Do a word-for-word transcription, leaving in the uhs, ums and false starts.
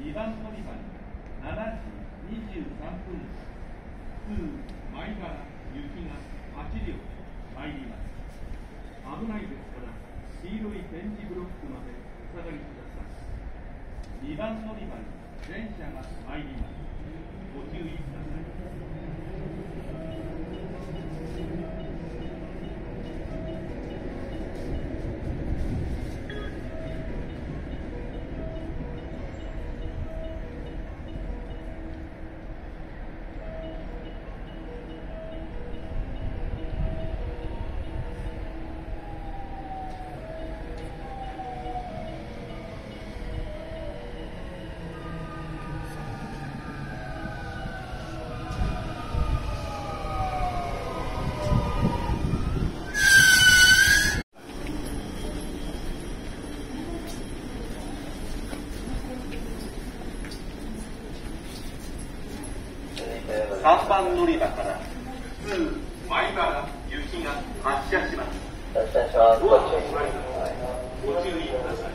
にばん乗り場にしちじにじゅうさんぷん通米原行きがはちりょう参ります。危ないですから黄色い点字ブロックまでお下がりください。にばん乗り場に電車が参ります。ご注意ください。さんばん乗り場から普通米原行きが発車します。 発車します。 ドアの前にご注意ください。